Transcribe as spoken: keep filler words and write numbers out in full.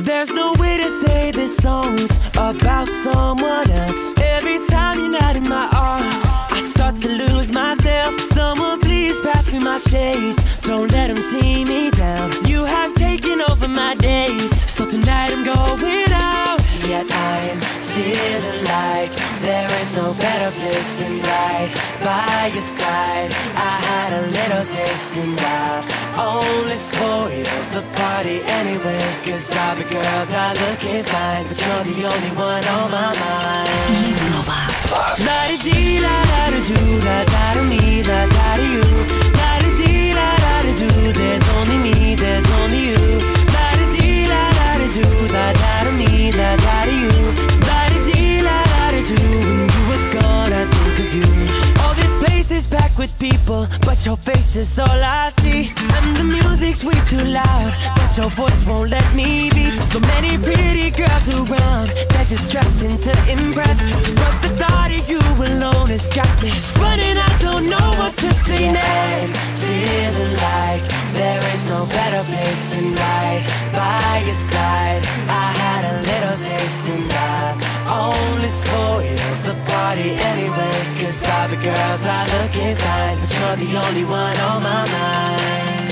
There's no way to say this song's about someone else. Every time you're not in my arms, I start to lose myself. Someone please pass me my shades, don't let them see me down. You have taken over my days, so tonight I'm going out. Yet I'm feeling like there is no better place than right by your side. I had a little taste and I only spoiled the party anyway, cause all the girls are looking fine, but you're the only one on my mind. La-di-dee, la-da-da-doo, la-da-da-me, la-da-da-you. La-di-dee, la-da-da-doo, there's only me, there's only you. La-di-dee, la-da-da-doo, la-da-da-me, la-da-da-you. La-di-dee, la-da-da-doo, when you were gone I think of you. All this place is packed with people, but your face is all I see. And the music's way too loud, but your voice won't let me be. So many pretty girls around, they're just dressing to impress, but the thought of you alone has got me running, I don't know what to say next. Feeling like there is no better place than right by your side. I had a little taste and I only spoiled the party anyway, cause all the girls are looking fine, but you're the only one on my mind.